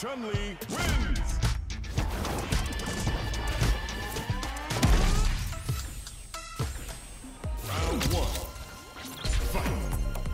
Chun-Li wins! Round one. Fight!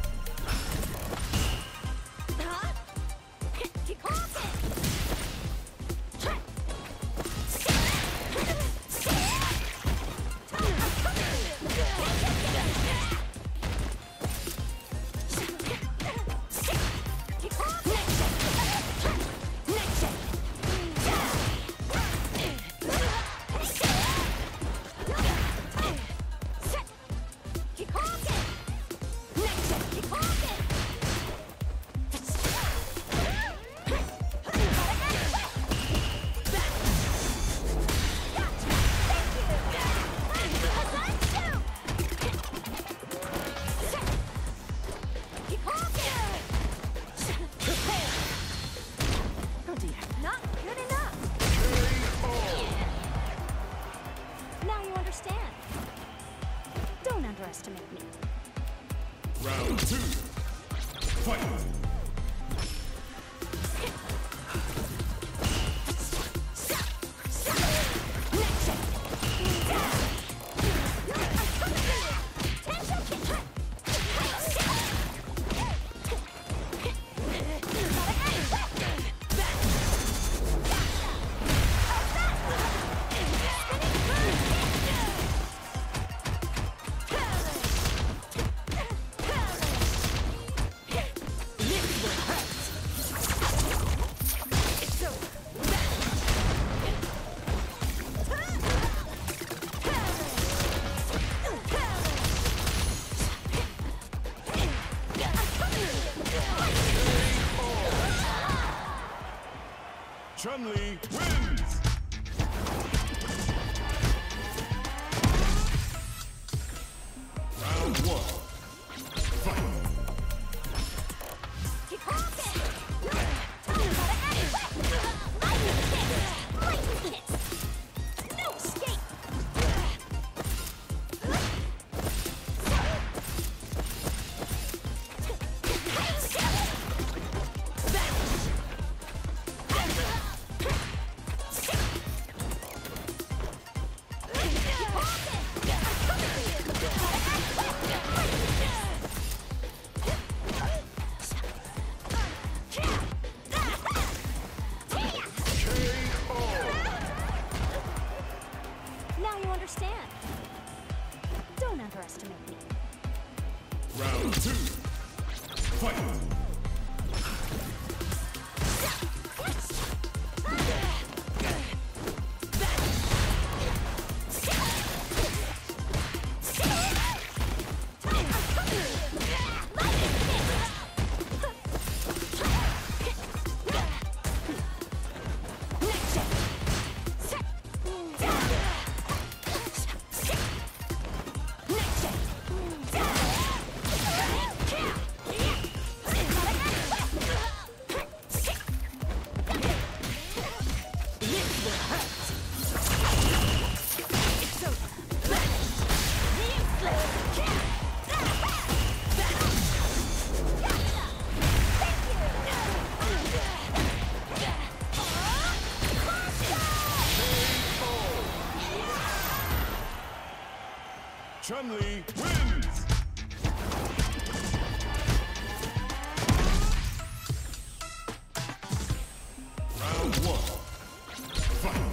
Don't underestimate me. Round two. Fight! Chun-Li wins! Round one. Fight! Now you understand. Don't underestimate me. Round two. Fight! Chun-Li wins! Round one. Fight!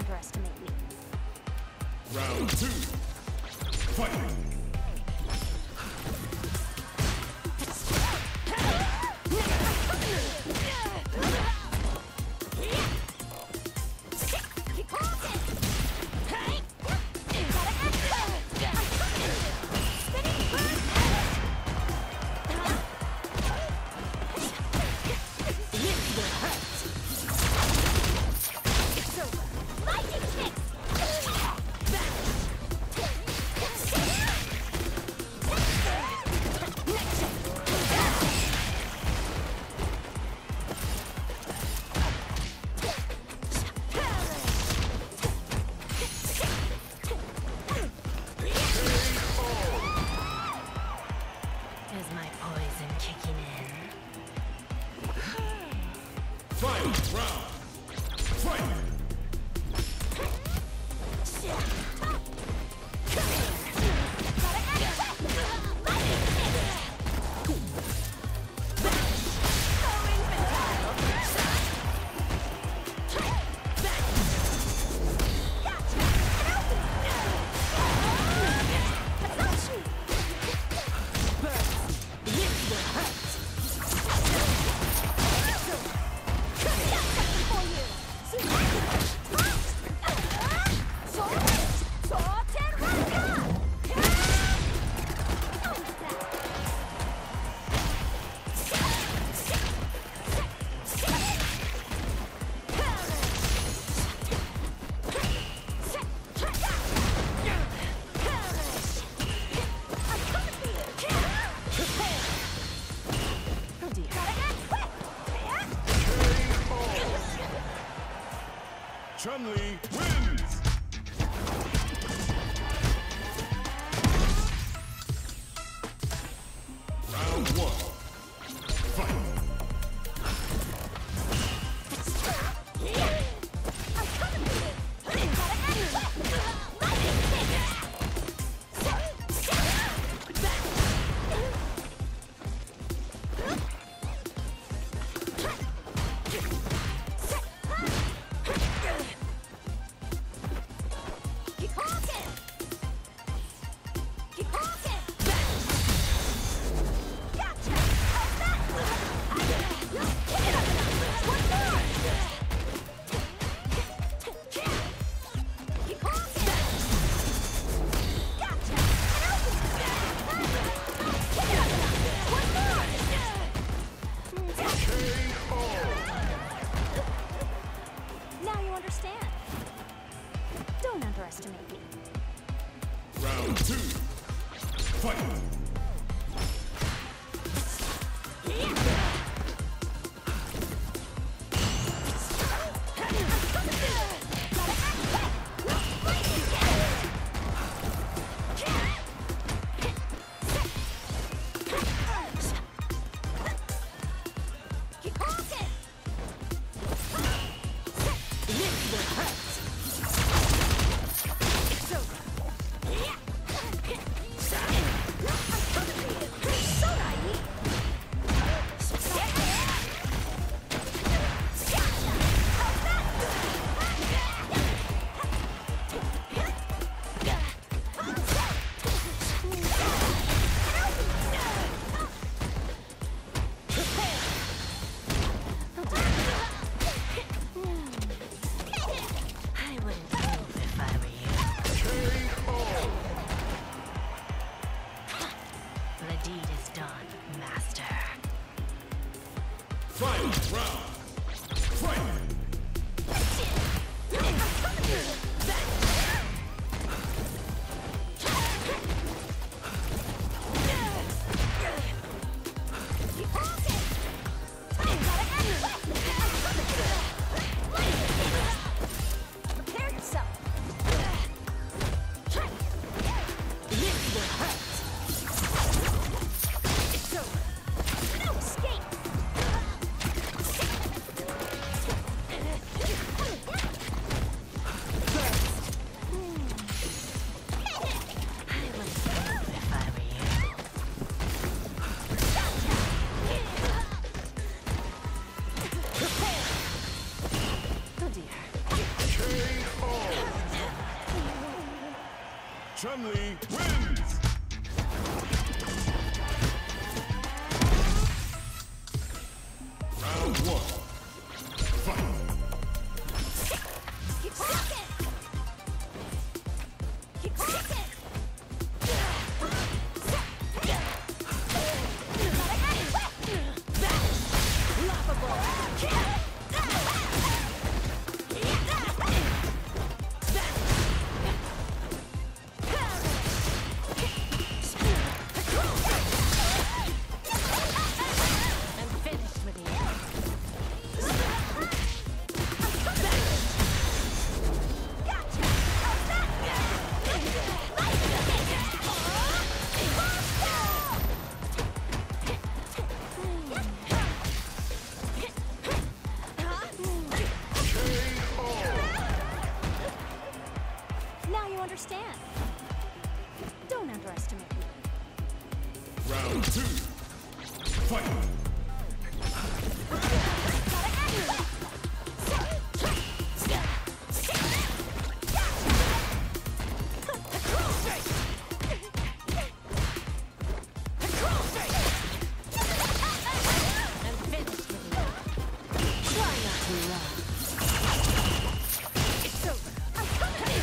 underestimate me. Round two. Fight. Is my poison kicking in? Final round. Fight. Chun-Li wins! Round one. Fight! Now you understand. Don't underestimate me. Round two. Fight! Chun-Li wins! Round 1. Fight! Keep rocking! Keep rocking! I'm finished with you. Now you understand. Don't underestimate me. Round 2. Fight! I'm finished with you. Try not to run. It's over. I'm coming!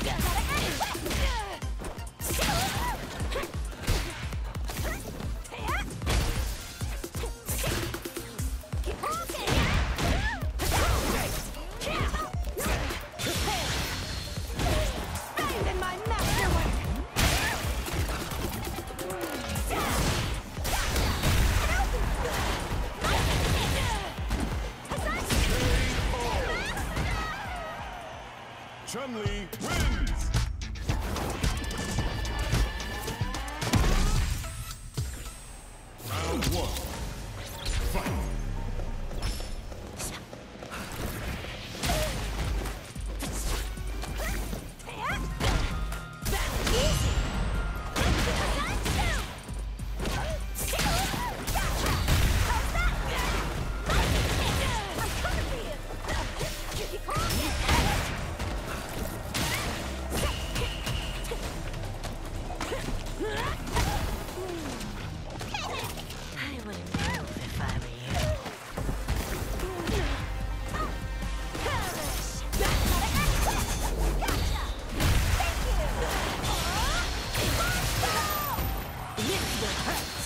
Keep rocking! In my masterwork. Chun-Li wins! Round 1. Fight! I wouldn't move if I were you. This will hurt.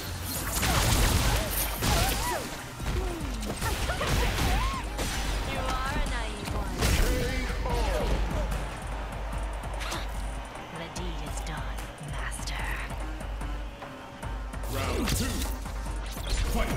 You are a naive one. The deed is done, master. Round 2. Fight!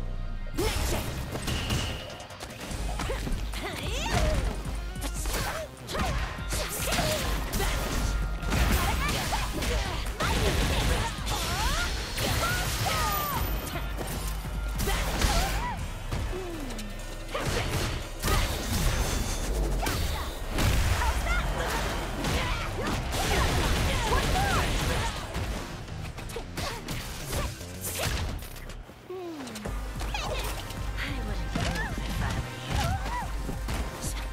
I wouldn't move if I were you.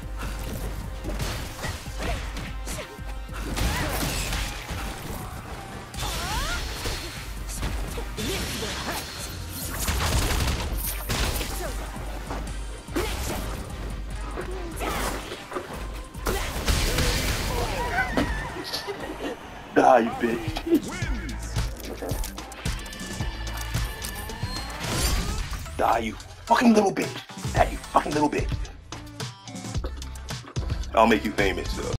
This will hurt. It's over. Die, you bitch. Wins! Die, you fucking little bitch. Die, you fucking little bitch. I'll make you famous, though.